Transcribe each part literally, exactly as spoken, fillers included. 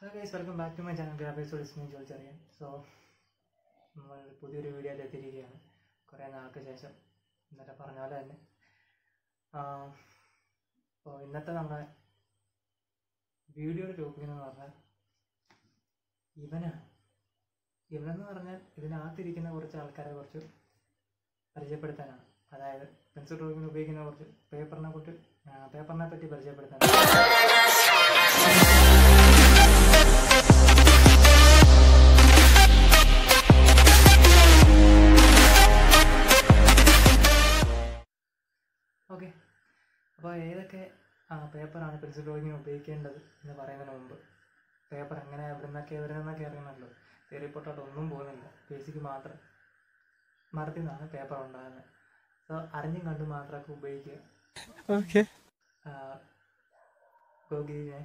Hello guys, welcome back to my channel Graphics Listening Jolcharian. So, നമ്മൾ പുതിയൊരു വീഡിയോയിൽ എത്തിയിരിക്കുകയാണ് കുറേ നാൾക്ക് ശേഷം. ഇന്നത്തെ പറഞ്ഞ പോലെ തന്നെ അപ്പോൾ ഇന്നത്തെ നമ്മുടെ വീഡിയോയുടെ ടോപ്പിക് എന്ന് പറഞ്ഞാൽ ഇവനാണ്. ഇവനെന്ന് പറഞ്ഞാൽ ഇതിനകത്തിരിക്കുന്ന കുറച്ച് ആൾക്കാരെ കുറിച്ച് പരിചയപ്പെടുത്താനാണ്. അതായത് പെൻസിൽ ഡ്രോയിങ്ങിന് ഉപയോഗിക്കുന്ന കുറച്ച് പേപ്പറിനെ കുറിച്ച് പേപ്പറിനെ പറ്റി പരിചയപ്പെടുത്താനാണ്. ഓക്കെ, അപ്പോൾ ഏതൊക്കെ പേപ്പറാണ് പെൻസിൽ ഡ്രോയിങ്ങിന് ഉപയോഗിക്കേണ്ടത് എന്ന് പറയുന്നതിന് മുമ്പ് പേപ്പർ എങ്ങനെ എവിടെ നിന്നൊക്കെ എവിടെ നിന്നൊക്കെ അറിയണമല്ലോ. തിയറി പൊട്ടോട്ട് ഒന്നും പോകുന്നില്ല, ബേസിക്ക് മാത്രം. മരത്തിൽ നിന്നാണ് പേപ്പർ ഉണ്ടാകുന്നത്. സോ അറിഞ്ഞും കണ്ടും മാത്രമൊക്കെ ഉപയോഗിക്കുക. ഓക്കെ, ഗോഗിനെ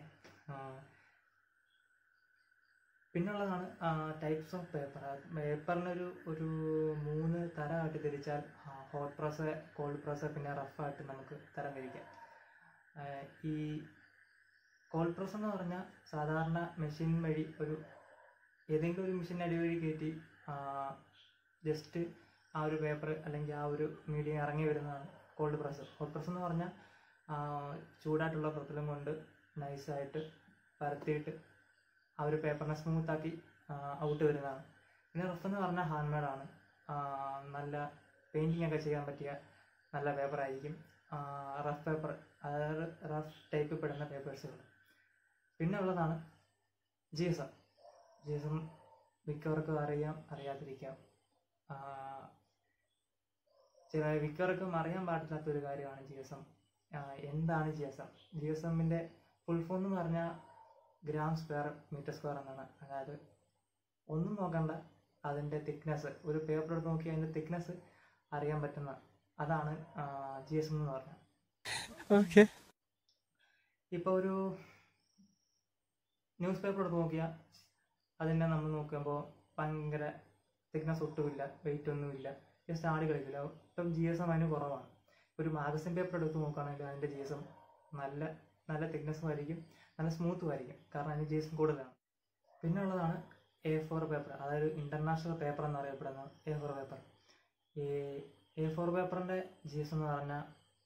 പിന്നുള്ളതാണ് ടൈപ്സ് ഓഫ് പേപ്പർ. പേപ്പറിനൊരു ഒരു മൂന്ന് തരമായിട്ട് തിരിച്ചാൽ ഹോട്ട് പ്രസ്, കോൾഡ് പ്രസ്, പിന്നെ റഫായിട്ട് നമുക്ക് തരം തിരിക്കാം. ഈ കോൾഡ് പ്രസ് എന്ന് പറഞ്ഞാൽ സാധാരണ മെഷീൻ വഴി ഒരു ഏതെങ്കിലും ഒരു മെഷീൻ അടി വഴി കയറ്റി ജസ്റ്റ് ആ ഒരു പേപ്പർ അല്ലെങ്കിൽ ആ ഒരു മീഡിയം ഇറങ്ങി വരുന്നതാണ് കോൾഡ് പ്രസ്. ഹോട്ട് പ്രസ് എന്ന് പറഞ്ഞാൽ ചൂടായിട്ടുള്ള പ്രതലം കൊണ്ട് നൈസായിട്ട് പരത്തിയിട്ട് ആ ഒരു പേപ്പറിനെ സ്മൂത്താക്കി ഔട്ട് വരുന്നതാണ്. പിന്നെ റഫ് എന്ന് പറഞ്ഞാൽ ഹാൻഡ് മെയ്ഡാണ്. നല്ല പെയിൻറ്റിങ് ഒക്കെ ചെയ്യാൻ പറ്റിയ നല്ല പേപ്പറായിരിക്കും റഫ് പേപ്പർ, അതായത് റഫ് ടൈപ്പ് പെടുന്ന പേപ്പേഴ്സുകൾ. പിന്നെ ഉള്ളതാണ് G S M. G S M മിക്കവർക്കും അറിയാം, അറിയാതിരിക്കാം. ചില മിക്കവർക്കും അറിയാൻ പാടില്ലാത്തൊരു കാര്യമാണ് ജി എസ് എം. എന്താണ് G S M? G S എമ്മിൻ്റെ ഫുൾ ഫോം എന്ന് പറഞ്ഞാൽ ഗ്രാം സ്ക്വയർ മീറ്റർ സ്ക്വയർ എന്നാണ്. അതായത് ഒന്നും നോക്കണ്ട, അതിൻ്റെ തിക്നെസ്, ഒരു പേപ്പർ എടുത്ത് നോക്കി അതിൻ്റെ തിക്നെസ് അറിയാൻ പറ്റുന്ന അതാണ് ജി എസ് എം എന്ന് പറഞ്ഞാൽ. ഓക്കെ, ഇപ്പോൾ ഒരു ന്യൂസ് പേപ്പർ എടുത്ത് നോക്കിയാൽ അതിനെ നമ്മൾ നോക്കുമ്പോൾ ഭയങ്കര തിക്നെസ് ഒട്ടുമില്ല, വെയിറ്റ് ഒന്നുമില്ല, ജസ്റ്റ് ആടി കളിക്കില്ല. ഇപ്പം ജി എസ് എം അതിന് കുറവാണ്. ഒരു മാഗസിൻ പേപ്പർ എടുത്ത് നോക്കുകയാണെങ്കിൽ അതിൻ്റെ ജി എസ് എം നല്ല നല്ല തിക്നെസ്സും ആയിരിക്കും, നല്ല സ്മൂത്തും ആയിരിക്കും, കാരണം അതിന് ജി എസ് എം കൂടുതലാണ്. പിന്നെ ഉള്ളതാണ് എ ഫോർ പേപ്പർ, അതായത് ഇൻ്റർനാഷണൽ പേപ്പർ എന്നറിയപ്പെടുന്ന എ ഫോർ പേപ്പർ. ഈ എ ഫോർ പേപ്പറിൻ്റെ ജി എസ് എന്ന് പറഞ്ഞാൽ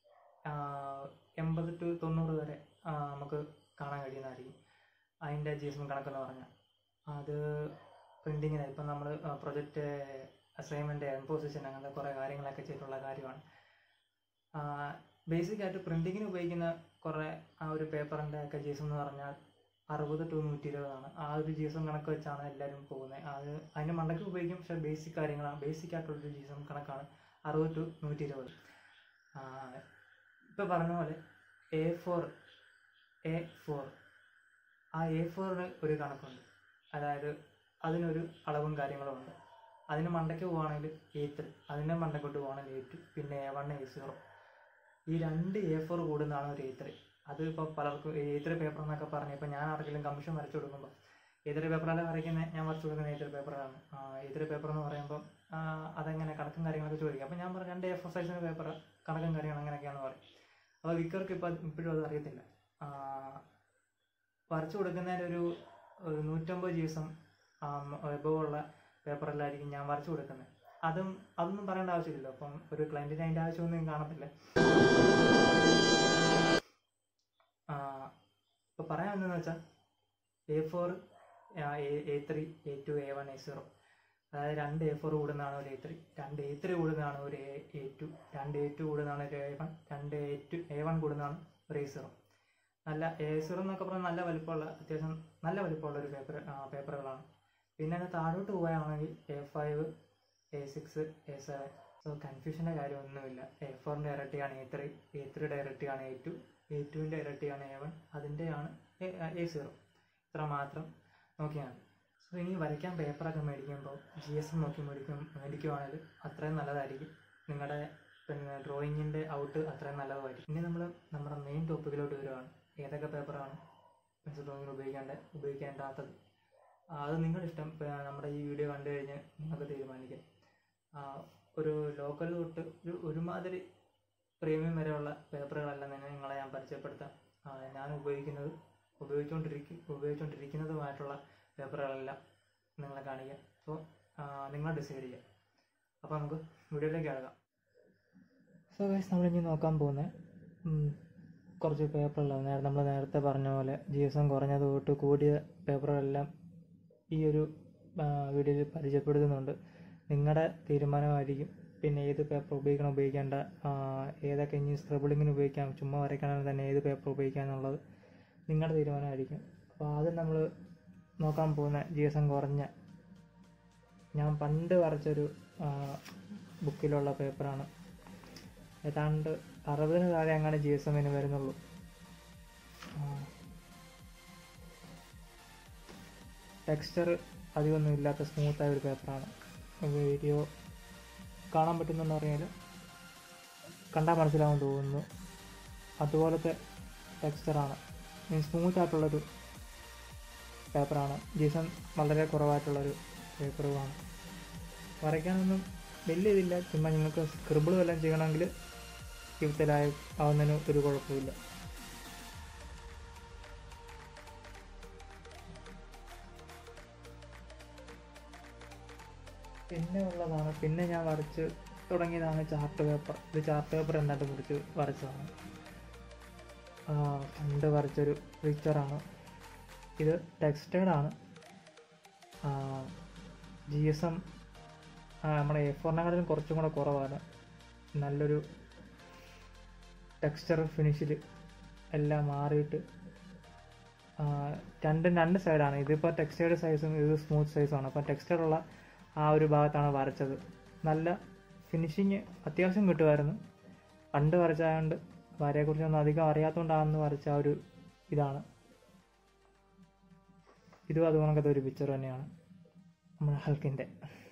എൺപത് ടു തൊണ്ണൂറ് വരെ നമുക്ക് കാണാൻ കഴിയുന്നതായിരിക്കും. അതിൻ്റെ ജി എസ് എം കണക്കെന്ന് പറഞ്ഞാൽ അത് പ്രിൻറ്റിങ്ങിന് ഇപ്പം നമ്മൾ പ്രൊജക്റ്റ് അസൈൻമെൻറ്റ് എംപോസിഷൻ അങ്ങനത്തെ കുറേ കാര്യങ്ങളൊക്കെ ചെയ്തിട്ടുള്ള കാര്യമാണ്. ബേസിക്കായിട്ട് പ്രിൻറ്റിങ്ങിന് ഉപയോഗിക്കുന്ന കുറേ ആ ഒരു പേപ്പറിൻ്റെ ഒക്കെ ജി എസ് എം എന്ന് പറഞ്ഞാൽ അറുപത് ടു നൂറ്റി ഇരുപതാണ്. ആ ഒരു ജി എസ് എം കണക്ക് വെച്ചാണ് എല്ലാവരും പോകുന്നത്. അത് അതിൻ്റെ മണ്ടയ്ക്ക് ഉപയോഗിക്കും, പക്ഷേ ബേസിക് കാര്യങ്ങളാണ്, ബേസിക് ആയിട്ടുള്ളൊരു ജി എസ് എം കണക്കാണ് അറുപത് ടു നൂറ്റി ഇരുപത്. ഇപ്പോൾ പറഞ്ഞ പോലെ എ ഫോർ എ ഫോർ ആ എ ഫോറിന് ഒരു കണക്കുണ്ട്, അതായത് അതിനൊരു അളവും കാര്യങ്ങളും ഉണ്ട്. അതിന് മണ്ടയ്ക്ക് പോവുകയാണെങ്കിൽ എ ത്രീ, അതിൻ്റെ മണ്ടയ്ക്കോട്ട് പോവുകയാണെങ്കിൽ എ ടു, പിന്നെ എ വൺ, എ സീറോ. ഈ രണ്ട് എ ഫോർ കൂടുന്നതാണ് ഒരു എ ത്രീ. അത് ഇപ്പോൾ പലർക്കും എ ത്രീ പേപ്പർ എന്നൊക്കെ പറഞ്ഞ് ഇപ്പോൾ ഞാൻ ആർക്കെങ്കിലും കമ്മീഷൻ വരച്ചു കൊടുക്കുമ്പോൾ എ ത്രീ പേപ്പറല്ല വരയ്ക്കുന്നത്, ഞാൻ വരച്ചു കൊടുക്കുന്ന എ ത്രീ പേപ്പറാണ്. എ ത്രീ പേപ്പർ എന്ന് പറയുമ്പോൾ അതെങ്ങനെ കണക്കും കാര്യങ്ങളൊക്കെ ചോദിക്കും. അപ്പോൾ ഞാൻ പറഞ്ഞു രണ്ട് എ ഫോർ സൈസിൻ്റെ പേപ്പർ കണക്കും കാര്യങ്ങൾ അങ്ങനെയൊക്കെയാണെന്ന് പറയും. അപ്പോൾ വിക്കർക്ക് ഇപ്പോൾ ഇപ്പോഴും അത് അറിയത്തില്ല. വരച്ചു കൊടുക്കുന്നതിൻ്റെ ഒരു നൂറ്റമ്പത് ജി എസ് എം എബോവുള്ള പേപ്പറിലായിരിക്കും ഞാൻ വരച്ചു കൊടുക്കുന്നത്. അതും അതൊന്നും പറയേണ്ട ആവശ്യമില്ലല്ലോ. അപ്പം ഒരു ക്ലയൻറ്റിന് അതിൻ്റെ ആവശ്യമൊന്നും കാണത്തില്ല. ഇപ്പോൾ പറയാൻ വന്നതെന്ന് വെച്ചാൽ A four, A three, A two, A one, A zero, അതായത് രണ്ട് എ ഫോർ കൂടുന്നതാണ് ഒരു എ ത്രീ, രണ്ട് എ ത്രീ കൂടുന്നതാണ് ഒരു എ ടു, രണ്ട് എ ടു കൂടുന്നതാണ് ഒരു എ വൺ, രണ്ട് എ ടു എ വൺ കൂടുന്നതാണ് ഒരു എ സീറോ. നല്ല എ സീറോ എന്നൊക്കെ പറഞ്ഞാൽ നല്ല വലിപ്പമുള്ള, അത്യാവശ്യം നല്ല വലിപ്പമുള്ള ഒരു പേപ്പർ പേപ്പറുകളാണ്. പിന്നെ അത് താഴോട്ട് പോവുകയാണെങ്കിൽ A five, A six, A seven. So കൺഫ്യൂഷൻ്റെ കാര്യമൊന്നുമില്ല. എ ഫോറിൻ്റെ ഇരട്ടിയാണ് എ ത്രീ, എ ത്രീയുടെ ഇരട്ടിയാണ് എ ടു, എ ടുവിൻ്റെ ഇരട്ടിയാണ് എ വൺ, അതിൻ്റെയാണ് എ സീറോ. ഇത്ര മാത്രം നോക്കിയാൽ മതി. സോ ഇനി വരയ്ക്കാൻ പേപ്പറൊക്കെ മേടിക്കുമ്പോൾ ജി എസ് എം നോക്കി മേടിക്കും മേടിക്കുവാണെങ്കിൽ അത്രയും നല്ലതായിരിക്കും. നിങ്ങളുടെ പിന്നെ ഡ്രോയിങ്ങിൻ്റെ ഔട്ട് അത്രയും നല്ലതായിരിക്കും. ഇനി നമ്മൾ നമ്മുടെ മെയിൻ ടോപ്പിക്കിലോട്ട് വരുവാണ്. ഏതൊക്കെ പേപ്പറാണ് പെൻസിൽ ഡ്രോയിങ്ങിൽ ഉപയോഗിക്കേണ്ട ഉപയോഗിക്കേണ്ടാത്തത് അത് നിങ്ങളുടെ ഇഷ്ടം. നമ്മുടെ ഈ വീഡിയോ കണ്ടു കഴിഞ്ഞ് നിങ്ങൾക്ക് തീരുമാനിക്കാം. ഒരു ലോക്കൽ തൊട്ട് ഒരു ഒരുമാതിരി പ്രീമിയം വരെയുള്ള പേപ്പറുകളെല്ലാം തന്നെ നിങ്ങളെ ഞാൻ പരിചയപ്പെടുത്താം. ഞാൻ ഉപയോഗിക്കുന്നത് ഉപയോഗിച്ചുകൊണ്ടിരിക്കും ഉപയോഗിച്ചുകൊണ്ടിരിക്കുന്നതുമായിട്ടുള്ള പേപ്പറുകളെല്ലാം നിങ്ങളെ കാണിക്കാം. സോ നിങ്ങൾ ഡിസൈഡ് ചെയ്യുക. അപ്പോൾ നമുക്ക് വീഡിയോയിലേക്ക് കിടക്കാം. സോ ഗൈസ്, നമ്മളിനി നോക്കാൻ പോകുന്നത് കുറച്ച് പേപ്പറുകളാണ്. നേരെ നമ്മൾ നേരത്തെ പറഞ്ഞ പോലെ ജി എസ് എം കുറഞ്ഞത് തൊട്ട് കൂടിയ പേപ്പറുകളെല്ലാം ഈ ഒരു വീഡിയോയിൽ പരിചയപ്പെടുത്തുന്നുണ്ട്. നിങ്ങളുടെ തീരുമാനമായിരിക്കും പിന്നെ ഏത് പേപ്പർ ഉപയോഗിക്കണം, ഉപയോഗിക്കേണ്ട, ഏതൊക്കെ ഇനി സ്ക്രിബിളിങ്ങിന് ഉപയോഗിക്കാം, ചുമ്മാ വരയ്ക്കണമെങ്കിൽ തന്നെ ഏത് പേപ്പർ ഉപയോഗിക്കാം എന്നുള്ളത് നിങ്ങളുടെ തീരുമാനമായിരിക്കും. അപ്പോൾ ആദ്യം നമ്മൾ നോക്കാൻ പോകുന്ന ജി എസ് എം കുറഞ്ഞ ഞാൻ പണ്ട് വരച്ചൊരു ബുക്കിലുള്ള പേപ്പറാണ്. ഏതാണ്ട് അറുപതിന് താഴെ അങ്ങനെ ജി എസ് എമ്മിന് വരുന്നുള്ളൂ. ടെക്സ്ചർ അധികമൊന്നും ഇല്ലാത്ത സ്മൂത്തായ ഒരു പേപ്പറാണ്. വീഡിയോ കാണാൻ പറ്റുന്നെന്ന് പറഞ്ഞാൽ കണ്ടാൽ മനസ്സിലാവാൻ തോന്നുന്നു. അതുപോലത്തെ ടെക്സ്ചറാണ്, മീൻസ് സ്മൂത്തായിട്ടുള്ളൊരു പേപ്പറാണ്. ജി എസ് എം വളരെ കുറവായിട്ടുള്ളൊരു പേപ്പറുമാണ്. വരയ്ക്കാനൊന്നും വലിയ ഇതില്ല, ചുമ്മാ നിങ്ങൾക്ക് സ്ക്രിബിൾ വല്ലതും ചെയ്യണമെങ്കിൽ ജീവിതത്തിലായി ആവുന്നതിന് ഒരു കുഴപ്പമില്ല. പിന്നെ ഉള്ളതാണ് പിന്നെ ഞാൻ വരച്ച് തുടങ്ങിയതാണ് ചാർട്ട് പേപ്പർ. ഇത് ചാർട്ട് പേപ്പർ എന്നിട്ട് കുറിച്ച് വരച്ചതാണ്. പണ്ട് വരച്ചൊരു പിക്ചറാണ് ഇത്. ടെക്സ്റ്റൈഡാണ്. ജി എസ് എം നമ്മുടെ എ ഫോറിനെക്കാളും കുറച്ചും കൂടെ കുറവാണ്. നല്ലൊരു ടെക്സ്ചർ ഫിനിഷിൽ എല്ലാം മാറിയിട്ട് രണ്ടും രണ്ട് സൈഡാണ്. ഇതിപ്പോൾ ടെക്സ്റ്റൈഡ് സൈസും ഇത് സ്മൂത്ത് സൈസുമാണ്. അപ്പോൾ ടെക്സ്റ്റൈഡുള്ള ആ ഒരു ഭാഗത്താണ് വരച്ചത്. നല്ല ഫിനിഷിങ് അത്യാവശ്യം കിട്ടുമായിരുന്നു. പണ്ട് വരച്ചതുകൊണ്ട് വരയെക്കുറിച്ചൊന്നും അധികം അറിയാത്തതുകൊണ്ടാണെന്ന് വരച്ച ആ ഒരു ഇതാണ്. ഇതും അതുകൊണ്ടൊക്കെ ഒരു പിക്ചർ തന്നെയാണ് നമ്മുടെ ഹൾക്കിൻ്റെ.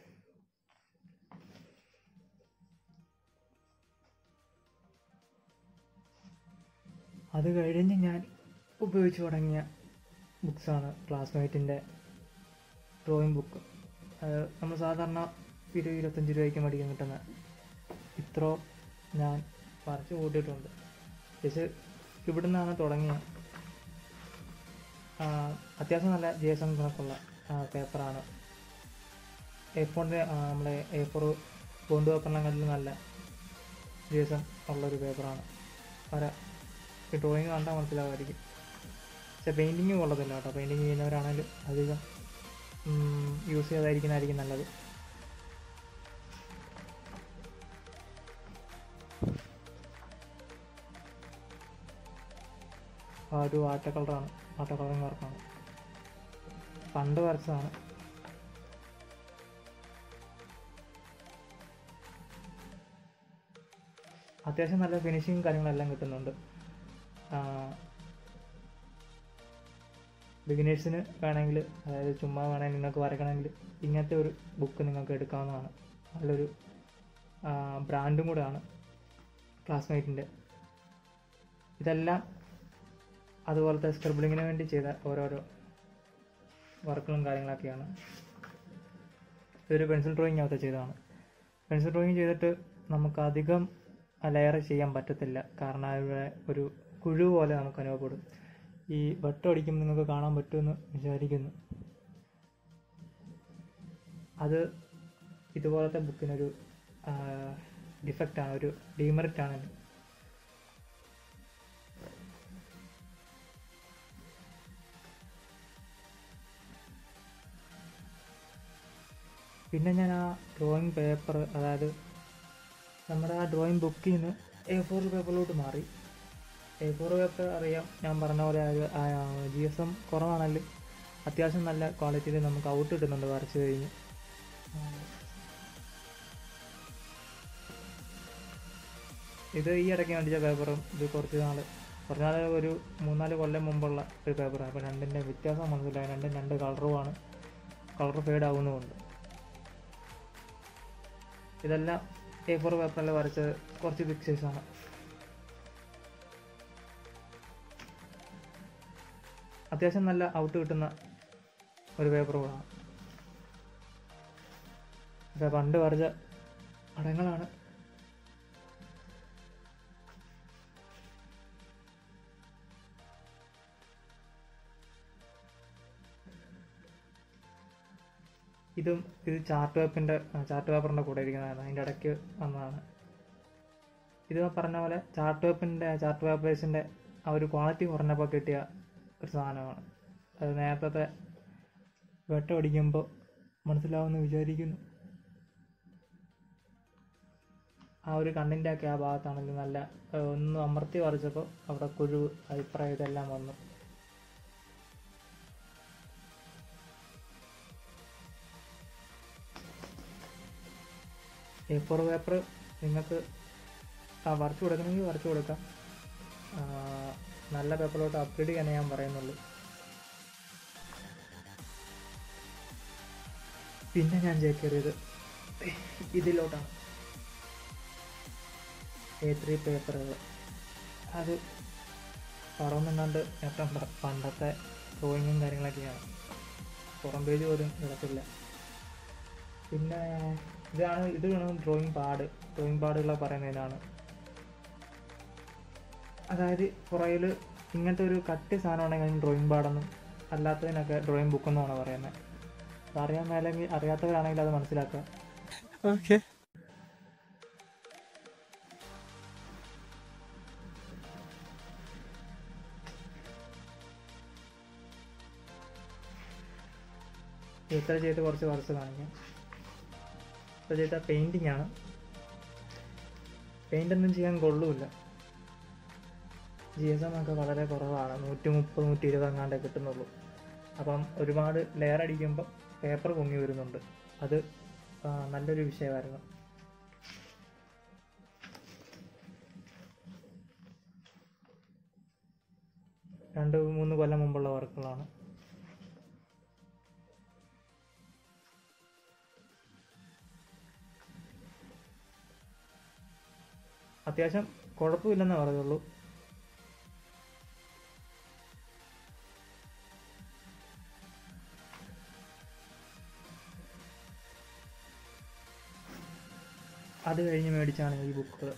അത് കഴിഞ്ഞ് ഞാൻ ഉപയോഗിച്ച് തുടങ്ങിയ ബുക്സാണ് ക്ലാസ്മേറ്റിൻ്റെ ഡ്രോയിങ് ബുക്ക്. അത് നമ്മൾ സാധാരണ ഇരുപത് ഇരുപത്തഞ്ച് രൂപയ്ക്ക് മേടിക്കാൻ കിട്ടുന്ന ഇത്രോ ഞാൻ വരച്ച് കൂട്ടിയിട്ടുണ്ട്. പക്ഷേ ഇവിടെ നിന്നാണ് തുടങ്ങിയ. അത്യാവശ്യം നല്ല ജി എസ് എം കണക്കുള്ള പേപ്പറാണ്. എ ഫോറിൻ്റെ നമ്മുടെ എ ഫോർ ബോണ്ട് പേപ്പറിനെക്കാട്ടിലും നല്ല ജി എസ് എം ഉള്ളൊരു പേപ്പറാണ്. വര ഈ ഡ്രോയിങ് കണ്ടാൽ മനസ്സിലാവുമായിരിക്കും. പക്ഷേ പെയിൻറ്റിങ് കൊള്ളത്തില്ല കേട്ടോ. പെയിൻറ്റിങ് ചെയ്യുന്നവരാണെങ്കിലും അധികം യൂസ് ചെയ്തായിരിക്കുന്നതായിരിക്കും നല്ലത്. ആ ഒരു വാട്ടർ കളറാണ്, വാട്ടർ കളറിങ് വർക്കാണ്. പണ്ട് വരച്ചതാണ്. അത്യാവശ്യം നല്ല ഫിനിഷിങ് കാര്യങ്ങളെല്ലാം കിട്ടുന്നുണ്ട്. ബിഗിനേഴ്സിന് വേണമെങ്കിൽ, അതായത് ചുമ്മാ വേണമെങ്കിൽ നിങ്ങൾക്ക് വരയ്ക്കണമെങ്കിൽ ഇങ്ങനത്തെ ഒരു ബുക്ക് നിങ്ങൾക്ക് എടുക്കാവുന്നതാണ്. നല്ലൊരു ബ്രാൻഡും കൂടെയാണ് ക്ലാസ്മേറ്റിൻ്റെ. ഇതെല്ലാം അതുപോലത്തെ സ്ക്രിബിളിങ്ങിന് വേണ്ടി ചെയ്ത ഓരോരോ വർക്കുകളും കാര്യങ്ങളൊക്കെയാണ്. ഇതൊരു പെൻസിൽ ഡ്രോയിങ് അകത്ത് ചെയ്തതാണ്. പെൻസിൽ ഡ്രോയിങ് ചെയ്തിട്ട് നമുക്കധികം ലെയർ ചെയ്യാൻ പറ്റത്തില്ല. കാരണം ഇവിടെ ഒരു കുഴു പോലെ നമുക്ക് അനുഭവപ്പെടും. ഈ വെട്ടം അടിക്കുമ്പോൾ നിങ്ങൾക്ക് കാണാൻ പറ്റുമെന്ന് വിചാരിക്കുന്നു. അത് ഇതുപോലത്തെ ബുക്കിനൊരു ഡിഫക്റ്റാണ്, ഒരു ഡീമെറിറ്റാണ്. പിന്നെ ഞാൻ ആ ഡ്രോയിങ് പേപ്പർ, അതായത് നമ്മുടെ ആ ഡ്രോയിങ് ബുക്കിൽ നിന്ന് എ ഫോർ പേപ്പറിലോട്ട് മാറി. എ ഫോർ പേപ്പർ അറിയാം, ഞാൻ പറഞ്ഞ പോലെ ജി എസ് എം കുറവാണെങ്കിലും അത്യാവശ്യം നല്ല ക്വാളിറ്റിയിൽ നമുക്ക് ഔട്ട് കിട്ടുന്നുണ്ട് വരച്ച് കഴിഞ്ഞ്. ഇത് ഈ ഇടയ്ക്ക് മേടിച്ച പേപ്പറും ഇത് കുറച്ച് നാൾ കുറച്ച് നാൾ ഒരു മൂന്നാല് കൊല്ലം മുമ്പുള്ള ഒരു പേപ്പറാണ്. അപ്പോൾ രണ്ടിൻ്റെ വ്യത്യാസം മനസ്സിലായി. രണ്ടും രണ്ട് കളറുമാണ്, കളർ ഫെയ്ഡ് ആവുന്നുമുണ്ട്. ഇതെല്ലാം എ ഫോർ പേപ്പറിൽ വരച്ചത് കുറച്ച് ബിഗ് സൈസാണ്. അത്യാവശ്യം നല്ല ഔട്ട് കിട്ടുന്ന ഒരു പേപ്പർ കൂടാണ്. ഇപ്പം പണ്ട് വരച്ച പടങ്ങളാണ്. ഇതും ഇത് ചാർട്ട് പേപ്പറിൻ്റെ ചാർട്ട് പേപ്പറിൻ്റെ കൂടെ ഇരിക്കുന്നതാണ്, അതിൻ്റെ ഇടയ്ക്ക് വന്നതാണ്. ഇത് പറഞ്ഞ പോലെ ചാർട്ട് പേപ്പറിൻ്റെ ചാർട്ട് പേപ്പേഴ്സിൻ്റെ ആ ഒരു ക്വാളിറ്റി കുറഞ്ഞപ്പോൾ കിട്ടിയ ഒരു സാധനമാണ്. അത് നേരത്തെ വെട്ടം അടിക്കുമ്പോൾ മനസ്സിലാവുമെന്ന് വിചാരിക്കുന്നു. ആ ഒരു കണ്ണിൻ്റെ ഒക്കെ ആ ഭാഗത്താണെങ്കിൽ നല്ല ഒന്ന് അമർത്തി വരച്ചപ്പോൾ അവിടെ കുഴു അഭിപ്രായം ഇതെല്ലാം വന്നു. എ ഫോർ പേപ്പർ നിങ്ങൾക്ക് വരച്ചു കൊടുക്കണമെങ്കിൽ വരച്ചു കൊടുക്കാം. നല്ല പേപ്പറിലോട്ട് അപ്ഗ്രേഡ് ചെയ്യാനേ ഞാൻ പറയുന്നുള്ളൂ. പിന്നെ ഞാൻ ചേക്കേറിയത് ഇതിലോട്ടാണ്, എ ത്രീ പേപ്പറുകൾ. അത് പറന്നുണ്ടാണ്ട് ഏറ്റവും പണ്ടത്തെ ഡ്രോയിങ്ങും കാര്യങ്ങളൊക്കെയാണ്, പുറം പേജ് പോലും കിടക്കില്ല. പിന്നെ ഇതാണ് ഇത് വേണം ഡ്രോയിങ് പാഡ്. ഡ്രോയിങ് പാഡുകളെ പറയുന്നതിനാണ്, അതായത് പുറകിൽ ഇങ്ങനത്തെ ഒരു കട്ടി സാധനം ഉണ്ടെങ്കിൽ ഡ്രോയിങ് പാഡെന്നും അല്ലാത്തതിനൊക്കെ ഡ്രോയിങ് ബുക്കെന്നുമാണ് പറയുന്നത്. അറിയാൻ മേലെങ്കിൽ അറിയാത്തവരാണെങ്കിൽ അത് മനസ്സിലാക്കുക. ഓക്കെ. ഇത്ര ചെയ്ത് കുറച്ച് വർഷം കാണിക്കാം. ഇത്ര ചെയ്ത പെയിൻറ്റിങ് ആണ്. പെയിൻ്റൊന്നും ചെയ്യാൻ കൊള്ളൂല്ല. ജി എസ് എം ഒക്കെ വളരെ കുറവാണ്, നൂറ്റി മുപ്പത് നൂറ്റി ഇരുപത് എങ്ങാണ്ടേ കിട്ടുന്നുള്ളൂ. അപ്പം ഒരുപാട് ലെയർ അടിക്കുമ്പോൾ പേപ്പർ പൊങ്ങി വരുന്നുണ്ട്. അത് നല്ലൊരു വിഷയമായിരുന്നു. രണ്ട് മൂന്ന് കൊല്ലം മുമ്പുള്ള വർക്കുകളാണ്. അത്യാവശ്യം കുഴപ്പമില്ലെന്നേ പറയുള്ളൂ. അത് കഴിഞ്ഞ് മേടിച്ചാണ് ഈ ബുക്കുകൾ.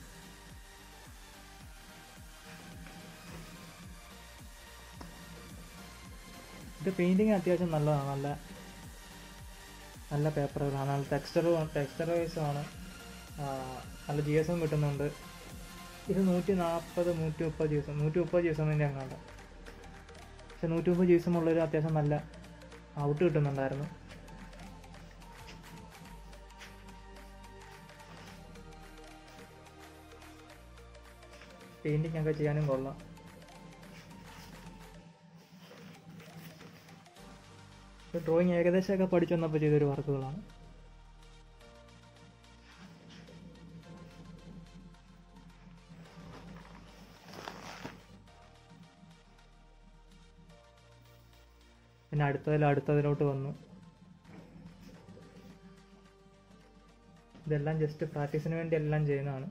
ഇത് പെയിൻറ്റിങ് അത്യാവശ്യം നല്ലതാണ്, നല്ല നല്ല പേപ്പറുകളാണ്, നല്ല ടെക്സ്ചർ ടെക്സ്ചർ വൈസുമാണ്, നല്ല ജി എസും കിട്ടുന്നുണ്ട്. ഇത് നൂറ്റി നാൽപ്പത് നൂറ്റി മുപ്പത് ദിവസം നൂറ്റി മുപ്പത് ദിവസം തന്നെ അങ്ങാണ്ട്. പക്ഷെ നൂറ്റി മുപ്പത് ദിവസമുള്ളൊരു അത്യാവശ്യം നല്ല ഔട്ട് കിട്ടുന്നുണ്ടായിരുന്നു. പെയിൻറ്റിങ് ഒക്കെ ചെയ്യാനും കൊള്ളാം. ഡ്രോയിങ് ഏകദേശമൊക്കെ പഠിച്ചു വന്നപ്പോൾ ചെയ്തൊരു വർക്കുകളാണ്. പിന്നെ അടുത്തതിൽ അടുത്തതിലോട്ട് വന്നു. ഇതെല്ലാം ജസ്റ്റ് പ്രാക്ടീസിന് വേണ്ടി എല്ലാം ചെയ്യുന്നതാണ്.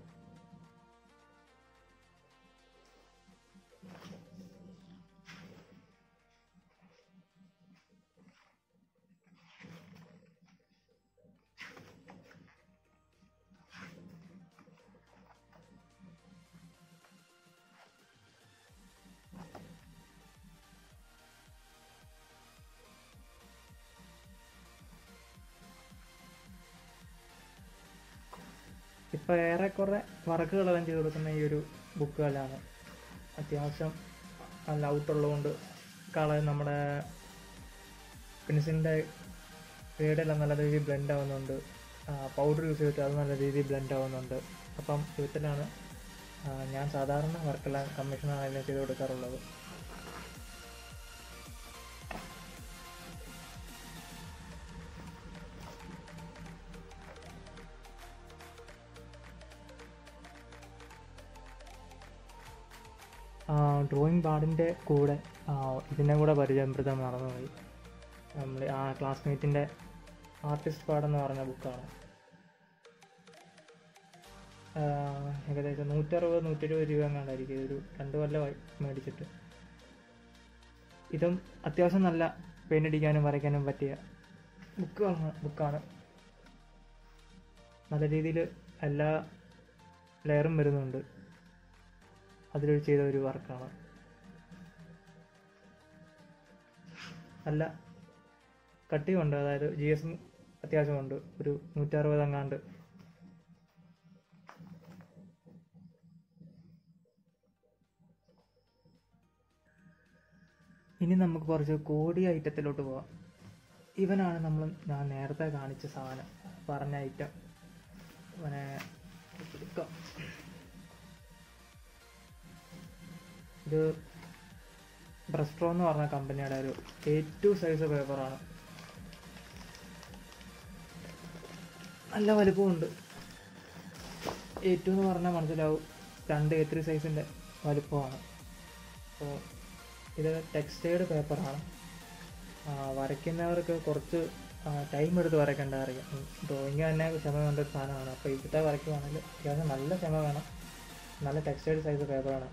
ഇപ്പോൾ ഏറെക്കുറെ വർക്കുകളെല്ലാം ചെയ്ത് കൊടുക്കുന്ന ഈ ഒരു ബുക്കുകളാണ്. അത്യാവശ്യം നല്ല ഔട്ടുള്ളതുകൊണ്ട് കളർ നമ്മുടെ പെൻസിലിൻ്റെ ഷെയ്ഡെല്ലാം നല്ല രീതിയിൽ ബ്ലെൻഡ് ആവുന്നുണ്ട്. പൗഡർ യൂസ് ചെയ്തിട്ട് അത് നല്ല രീതിയിൽ ബ്ലെൻഡ് ആവുന്നുണ്ട്. അപ്പം വിധത്തിലാണ് ഞാൻ സാധാരണ വർക്കെല്ലാം കമ്മീഷനാണെങ്കിലും ചെയ്ത് കൊടുക്കാറുള്ളത്. ഡ്രോയിങ് പാഡിൻ്റെ കൂടെ ഇതിൻ്റെ കൂടെ പരിചയപ്പെടുത്താൻ മറന്നുപോയി. നമ്മൾ ആ ക്ലാസ്മേറ്റിൻ്റെ ആർട്ടിസ്റ്റ് പാടെന്ന് പറഞ്ഞ ബുക്കാണ്. ഏകദേശം നൂറ്ററുപത് നൂറ്റി ഇരുപത് രൂപ എങ്ങാണ്ടായിരിക്കും. ഒരു രണ്ട് കൊല്ലമായി മേടിച്ചിട്ട്. ഇതും അത്യാവശ്യം നല്ല പെയിൻ്റ് അടിക്കാനും വരയ്ക്കാനും പറ്റിയ ബുക്കാണ് ബുക്കാണ് നല്ല രീതിയിൽ എല്ലാ ലെയറും വരുന്നുണ്ട്. അതിലൊരു ചെയ്ത ഒരു വർക്കാണ്. നല്ല കട്ടിയുണ്ട്, അതായത് ജി എസും അത്യാവശ്യമുണ്ട്, ഒരു നൂറ്ററുപത് എങ്ങാണ്ട്. ഇനി നമുക്ക് കുറച്ച് കൂടിയ ഐറ്റത്തിലോട്ട് പോവാം. ഇവനാണ് നമ്മൾ ഞാൻ നേരത്തെ കാണിച്ച സാധനം, പറഞ്ഞ ഐറ്റം. ഇവനെ എടുക്കാം. ഇത് ബ്രസ്ട്രോ എന്ന് പറഞ്ഞ കമ്പനിയുടെ ഒരു എ ടു സൈസ് പേപ്പറാണ്. നല്ല വലുപ്പമുണ്ട്. എ ടു എന്ന് പറഞ്ഞാൽ മനസ്സിലാവും, രണ്ട് എ ത്രീ സൈസിൻ്റെ വലുപ്പമാണ്. അപ്പോൾ ഇത് ടെക്സ്റ്റൈഡ് പേപ്പറാണ്. വരയ്ക്കുന്നവർക്ക് കുറച്ച് ടൈം എടുത്ത് വരയ്ക്കേണ്ട അറിയാം. ഡ്രോയിങ് തന്നെ ക്ഷമ വേണ്ട ഒരു സാധനമാണ്. അപ്പോൾ ഇതിൻ്റെ വരയ്ക്കുവാണെങ്കിൽ അത്യാവശ്യം നല്ല ക്ഷമ വേണം. നല്ല ടെക്സ്റ്റൈഡ് സൈസ് പേപ്പറാണ്.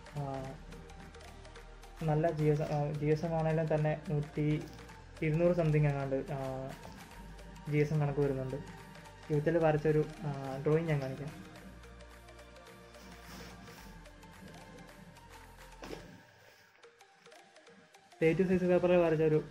നല്ല G S G S M ആണെങ്കിലും തന്നെ നൂറ്റി ഇരുന്നൂറ് സംതിങ് എങ്ങാണ്ട് ജി എസ് എം കണക്ക് വരുന്നുണ്ട്. ഇതിൽ വരച്ചൊരു ഡ്രോയിങ് ഞാൻ കാണിക്കാം. എ ടു സൈസ് പേപ്പറിൽ വരച്ചൊരു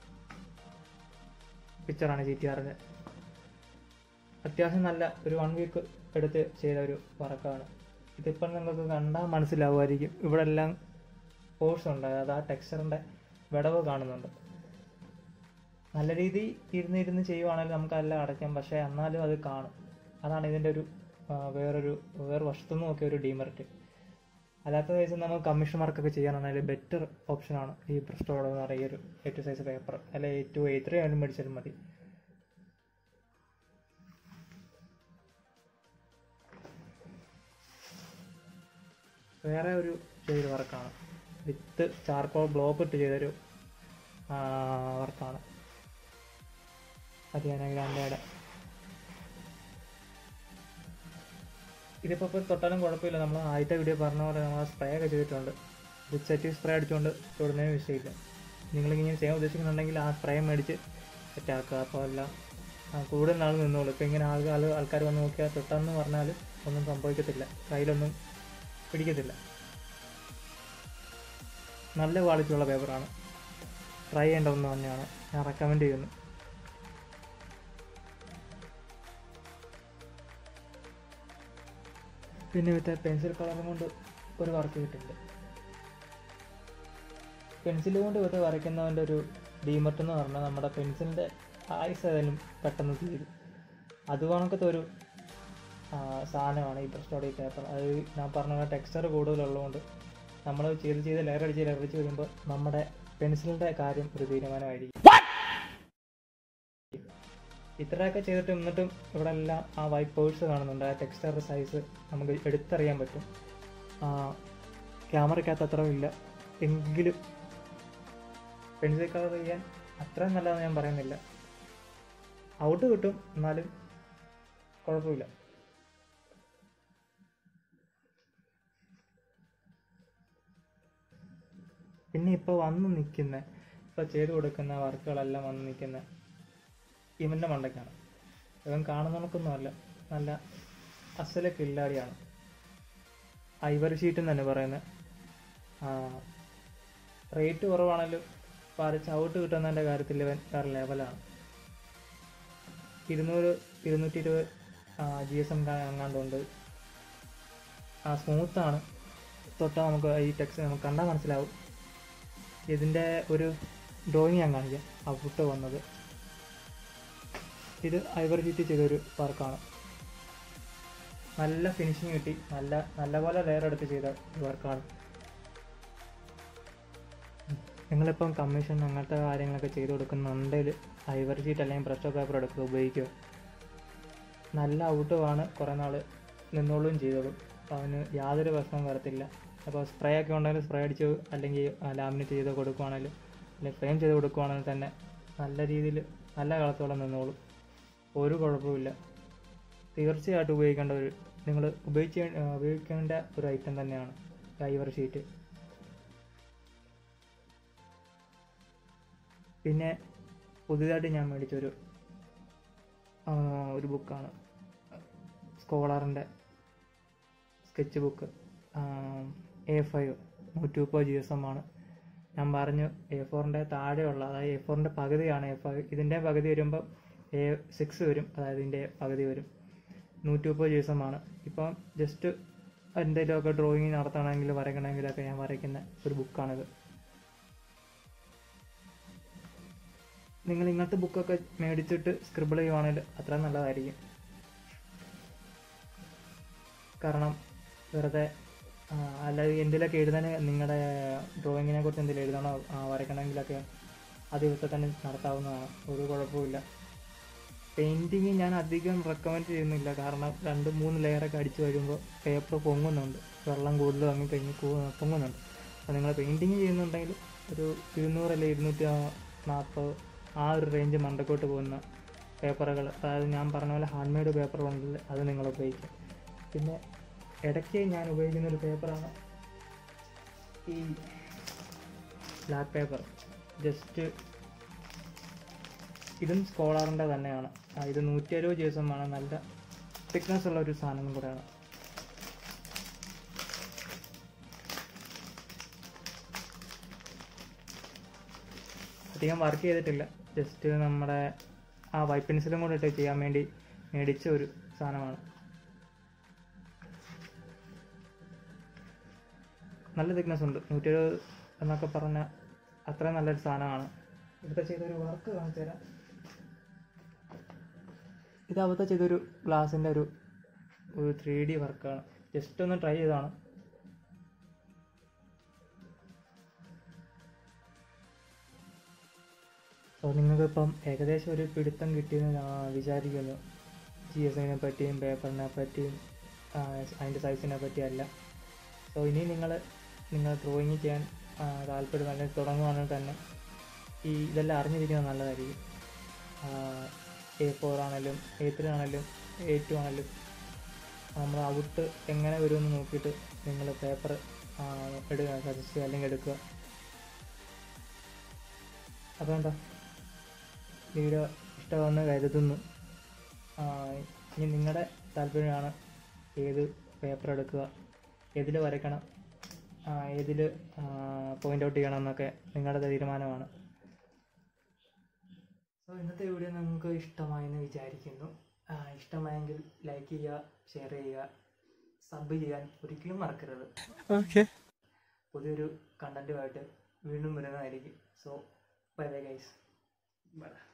പിക്ചറാണ് ജി ടി ആറിൻ്റെ. അത്യാവശ്യം നല്ല ഒരു വൺ വീക്ക് എടുത്ത് ചെയ്ത ഒരു വർക്കാണ്. ഇതിപ്പം നിങ്ങൾക്ക് കണ്ടാൽ മനസ്സിലാവുമായിരിക്കും, ഇവിടെ എല്ലാം പോർസ് ഉണ്ട്, അതായത് ആ ടെക്സ്ചറിൻ്റെ വിടവ് കാണുന്നുണ്ട്. നല്ല രീതി ഇരുന്ന് ഇരുന്ന് ചെയ്യുവാണെങ്കിൽ നമുക്കെല്ലാം അടയ്ക്കാം, പക്ഷേ എന്നാലും അത് കാണും. അതാണ് ഇതിൻ്റെ ഒരു വേറൊരു വേറെ വശത്തുനിന്ന് നോക്കിയ ഒരു ഡീമെറിറ്റ്. അല്ലാത്ത സൈസ് നമുക്ക് കമ്മീഷൻ വർക്കൊക്കെ ചെയ്യാനാണെങ്കിൽ ബെറ്റർ ഓപ്ഷനാണ് ഈ ബ്രസ്ട്രോയുടെ എന്ന് പറയുന്ന ഈ ഒരു എ ടു സൈസ് പേപ്പർ. അല്ല എ ടു എ ത്രീ ആയാലും മേടിച്ചാലും മതി. വേറെ ഒരു ചെയ്തൊരു വർക്കാണ്, വിത്ത് ചാർക്കോൾ ബ്ലോക്ക് ഇട്ട് ചെയ്തൊരു വർക്കാണ്. ഹരിയാന ഗ്രാൻഡയുടെ. ഇതിപ്പോൾ ഇപ്പോൾ തൊട്ടാലും കുഴപ്പമില്ല. നമ്മൾ ആദ്യത്തെ വീഡിയോ പറഞ്ഞ പോലെ നമ്മൾ സ്പ്രേ ഒക്കെ ചെയ്തിട്ടുണ്ട്. റിച്ചറ്റീവ് സ്പ്രേ അടിച്ചുകൊണ്ട് തൊടുന്നതിന് വിഷയമില്ല. നിങ്ങളിങ്ങനെ ചെയ്യാൻ ഉദ്ദേശിക്കുന്നുണ്ടെങ്കിൽ ആ സ്പ്രേ മേടിച്ച് സെറ്റാക്കുക. അപ്പോൾ എല്ലാം കൂടുതൽ നാൾ നിന്നോളൂ. ഇപ്പോൾ ഇങ്ങനെ ആൾ ആൾക്കാർ വന്ന് നോക്കിയാൽ തൊട്ടെന്ന് പറഞ്ഞാൽ ഒന്നും സംഭവിക്കത്തില്ല, കയ്യിലൊന്നും പിടിക്കത്തില്ല. നല്ല ക്വാളിറ്റിയുള്ള പേപ്പറാണ്, ട്രൈ ചെയ്യേണ്ട ഒന്ന് തന്നെയാണ്, ഞാൻ റെക്കമെൻഡ് ചെയ്യുന്നു. പിന്നെ ഇവിടുത്തെ പെൻസിൽ കളറും കൊണ്ട് ഒരു വർക്ക് ചെയ്തിട്ടുണ്ട്. പെൻസിൽ കൊണ്ട് ഇവിടുത്തെ വരയ്ക്കുന്നവൻ്റെ ഒരു ഡീമർട്ട് എന്ന് പറഞ്ഞാൽ നമ്മുടെ പെൻസിലിൻ്റെ ആയുസ് ഏതായാലും പെട്ടെന്ന് തീരും. അത് കണക്കത്തെ ഒരു സാധനമാണ് ഈ ബ്രസ്ട്രോയുടെ ഈ പേപ്പർ. അത് ഞാൻ പറഞ്ഞ ടെക്സ്ചർ കൂടുതലുള്ളതുകൊണ്ട് നമ്മൾ ചെയ്ത് ചെയ്ത് ലെയർ അടിച്ച് ലെയർ അടിച്ച് വരുമ്പോൾ നമ്മുടെ പെൻസിലിൻ്റെ കാര്യം ഒരു തീരുമാനമായിരിക്കും. ഇത്രയൊക്കെ ചെയ്തിട്ട് എന്നിട്ടും ഇവിടെ എല്ലാം ആ വൈറ്റ് പേഴ്സ് കാണുന്നുണ്ട്. ആ ടെക്സ്ചർ സൈസ് നമുക്ക് എടുത്തറിയാൻ പറ്റും. ക്യാമറയ്ക്കകത്ത് അത്ര ഇല്ല, എങ്കിലും പെൻസിൽ കളർ ചെയ്യാൻ അത്രയും നല്ലതെന്ന് ഞാൻ പറയുന്നില്ല. ഔട്ട് കിട്ടും, എന്നാലും കുഴപ്പമില്ല. പിന്നെ ഇപ്പോൾ വന്ന് നിൽക്കുന്ന ഇപ്പോൾ ചെയ്ത് കൊടുക്കുന്ന വർക്കുകളെല്ലാം വന്ന് നിൽക്കുന്ന ഇവൻ്റെ മണ്ടയ്ക്കാണ്. ഇവൻ കാണുന്നവർക്കൊന്നുമല്ല, നല്ല അസല കില്ലാടിയാണ്. ഐവറി ഷീറ്റ് എന്ന് തന്നെ പറയുന്നത്. റേറ്റ് കുറവാണെങ്കിലും വരച്ച് ഔട്ട് കിട്ടുന്നതിൻ്റെ കാര്യത്തിൽ ഇവൻ വേറെ ലെവലാണ്. ഇരുന്നൂറ് ഇരുന്നൂറ്റി ഇരുപത് ജി എസ് എം എങ്ങാണ്ടുണ്ട്. ആ സ്മൂത്താണ്, തൊട്ടാൽ നമുക്ക് ഈ ടെക്സ്റ്റ് നമുക്ക് കണ്ടാൽ മനസ്സിലാവും. ഇതിൻ്റെ ഒരു ഡ്രോയിങ് ഞാൻ കാണിക്കാം, ഔട്ട് വന്നത്. ഇത് ഐവറി ഷീറ്റ് ചെയ്തൊരു വർക്കാണ്. നല്ല ഫിനിഷിങ് കിട്ടി, നല്ല നല്ലപോലെ ലെയർ എടുത്ത് ചെയ്ത വർക്കാണ്. നിങ്ങളിപ്പം കമ്മീഷൻ അങ്ങനത്തെ കാര്യങ്ങളൊക്കെ ചെയ്ത് കൊടുക്കുന്നുണ്ടെങ്കിൽ ഐവറി ഷീറ്റ് അല്ലെങ്കിൽ ബ്രഷ് പേപ്പർ എടുക്കുക, ഉപയോഗിക്കുക. നല്ല ഔട്ടുമാണ്, കുറേ നാൾ നിന്നോളും ചെയ്തോളും. അപ്പോൾ അവന് യാതൊരു പ്രശ്നവും വരത്തില്ല. അപ്പോൾ സ്പ്രേ ഒക്കെ ഉണ്ടെങ്കിൽ സ്പ്രേ അടിച്ച് അല്ലെങ്കിൽ ലാമിനേറ്റ് ചെയ്ത് കൊടുക്കുവാണെങ്കിലും അല്ലെങ്കിൽ ഫ്രെയിം ചെയ്ത് കൊടുക്കുവാണെങ്കിൽ തന്നെ നല്ല രീതിയിൽ നല്ല കാലത്തോളം നിന്നോളും, ഒരു കുഴപ്പമില്ല. തീർച്ചയായിട്ടും ഉപയോഗിക്കേണ്ട ഒരു നിങ്ങൾ ഉപയോഗിച്ച് ഉപയോഗിക്കേണ്ട ഒരു ഐറ്റം തന്നെയാണ് ഐവറി ഷീറ്റ്. പിന്നെ പുതിയതായിട്ട് ഞാൻ മേടിച്ചൊരു ഒരു ബുക്കാണ്, സ്കോളറിൻ്റെ സ്കെച്ച് ബുക്ക്. എ ഫൈവ് നൂറ്റി മുപ്പത് ജി എസ് എം ആണ്. ഞാൻ പറഞ്ഞു എ ഫോറിൻ്റെ താഴെയുള്ള, അതായത് എ ഫോറിൻ്റെ പകുതിയാണ് എ ഫൈവ്. ഇതിൻ്റെ പകുതി വരുമ്പോൾ എ സിക്സ് വരും, അതായത് ഇതിൻ്റെ പകുതി വരും. നൂറ്റി മുപ്പത് ദിവസമാണ്. ഇപ്പം ജസ്റ്റ് എന്തെങ്കിലുമൊക്കെ ഡ്രോയിങ് നടത്തണമെങ്കിൽ വരയ്ക്കണമെങ്കിലൊക്കെ ഞാൻ വരയ്ക്കുന്ന ഒരു ബുക്കാണിത്. നിങ്ങൾ ഇങ്ങനത്തെ ബുക്കൊക്കെ മേടിച്ചിട്ട് സ്ക്രിബിൾ ചെയ്യുവാണെങ്കിൽ അത്ര നല്ലതായിരിക്കും. കാരണം വെറുതെ അല്ലാതെ എന്തെങ്കിലുമൊക്കെ എഴുതാൻ, നിങ്ങളുടെ ഡ്രോയിങ്ങിനെ കുറിച്ച് എന്തെങ്കിലും എഴുതണോ വരയ്ക്കണമെങ്കിലൊക്കെ അത് ഇവിടെ തന്നെ നടത്താവുന്നതാണ്, ഒരു കുഴപ്പമില്ല. പെയിൻറ്റിങ് ഞാൻ അധികം റെക്കമെൻഡ് ചെയ്യുന്നില്ല, കാരണം രണ്ട് മൂന്ന് ലെയറൊക്കെ അടിച്ച് വരുമ്പോൾ പേപ്പർ പൊങ്ങുന്നുണ്ട്, വെള്ളം കൂടുതൽ അങ്ങ് കഴിഞ്ഞ് പൊങ്ങുന്നുണ്ട്. അപ്പോൾ നിങ്ങൾ പെയിൻറ്റിങ് ചെയ്യുന്നുണ്ടെങ്കിൽ ഒരു ഇരുന്നൂറല്ല ഇരുന്നൂറ്റി നാൽപ്പത് ആ ഒരു റേഞ്ച് മണ്ടക്കോട്ട് പോകുന്ന പേപ്പറുകൾ, അതായത് ഞാൻ പറഞ്ഞ പോലെ ഹാൻഡ് മെയ്ഡ് പേപ്പറുണ്ടെങ്കിൽ അത് നിങ്ങൾ ഉപയോഗിക്കും. പിന്നെ ഇടയ്ക്ക് ഞാൻ ഉപയോഗിക്കുന്നൊരു പേപ്പറാണ് ഈ ബ്ലാക്ക് പേപ്പർ. ജസ്റ്റ് ഇതും സ്കോളറിൻ്റെ തന്നെയാണ്. ഇത് നൂറ്റി അറുപത് ദിവസമാണ്, നല്ല തിക്നെസ് ഉള്ള ഒരു സാധനം കൂടെയാണ്. അധികം വർക്ക് ചെയ്തിട്ടില്ല, ജസ്റ്റ് നമ്മുടെ ആ വൈറ്റ് പെൻസിലും കൂടെ ഇട്ട് ചെയ്യാൻ വേണ്ടി മേടിച്ച ഒരു സാധനമാണ്. നല്ല തിക്നെസ് ഉണ്ട്, നൂറ്റി എഴുപത് എന്നൊക്കെ പറഞ്ഞാൽ അത്രയും നല്ലൊരു സാധനമാണ്. ഇവിടുത്തെ ചെയ്തൊരു വർക്ക് കാണിച്ചു തരാം. ഇത് അവിടുത്തെ ചെയ്തൊരു ഗ്ലാസിൻ്റെ ഒരു ഒരു ത്രീ ഡി വർക്കാണ്. ജസ്റ്റ് ഒന്ന് ട്രൈ ചെയ്തതാണ്. അപ്പോൾ നിങ്ങൾക്കിപ്പം ഏകദേശം ഒരു പിടുത്തം കിട്ടിയെന്ന് വിചാരിക്കുന്നു, ജി എസ് ഐനെ പറ്റിയും പേപ്പറിനെ പറ്റിയും അതിൻ്റെ സൈസിനെ പറ്റിയല്ല. സോ ഇനി നിങ്ങൾ നിങ്ങൾ ഡ്രോയിങ് ചെയ്യാൻ താല്പര്യം അല്ലെങ്കിൽ തുടങ്ങുകയാണെങ്കിൽ തന്നെ ഈ ഇതെല്ലാം അറിഞ്ഞിരിക്കുന്നത് നല്ലതായിരിക്കും. എ ഫോർ ആണെങ്കിലും എ ത്രീ ആണെങ്കിലും എ ടു ആണെങ്കിലും നമ്മൾ ഔട്ട് എങ്ങനെ വരുമെന്ന് നോക്കിയിട്ട് നിങ്ങൾ പേപ്പർ എടുക്കുക, സജസ്റ്റ് ചെയ്യുക അല്ലെങ്കിൽ എടുക്കുക. അപ്പോൾ എന്താ വീഡിയോ ഇഷ്ടമാണെന്ന് കരുതുന്നു. ഇനി നിങ്ങളുടെ താല്പര്യമാണ് ഏത് പേപ്പർ എടുക്കുക, ഏതിൽ വരയ്ക്കണം, ഏതിൽ പോയിൻ്റ് ഔട്ട് ചെയ്യണം എന്നൊക്കെ നിങ്ങളുടെ തീരുമാനമാണ്. സോ ഇന്നത്തെ വീഡിയോ നിങ്ങൾക്ക് ഇഷ്ടമായെന്ന് വിചാരിക്കുന്നു. ഇഷ്ടമായെങ്കിൽ ലൈക്ക് ചെയ്യുക, ഷെയർ ചെയ്യുക, സബ് ചെയ്യാൻ ഒരിക്കലും മറക്കരുത്. ഓക്കെ, പുതിയൊരു കണ്ടൻറ്റുമായിട്ട് വീണ്ടും വരുന്നതായിരിക്കും. So bye bye guys. By.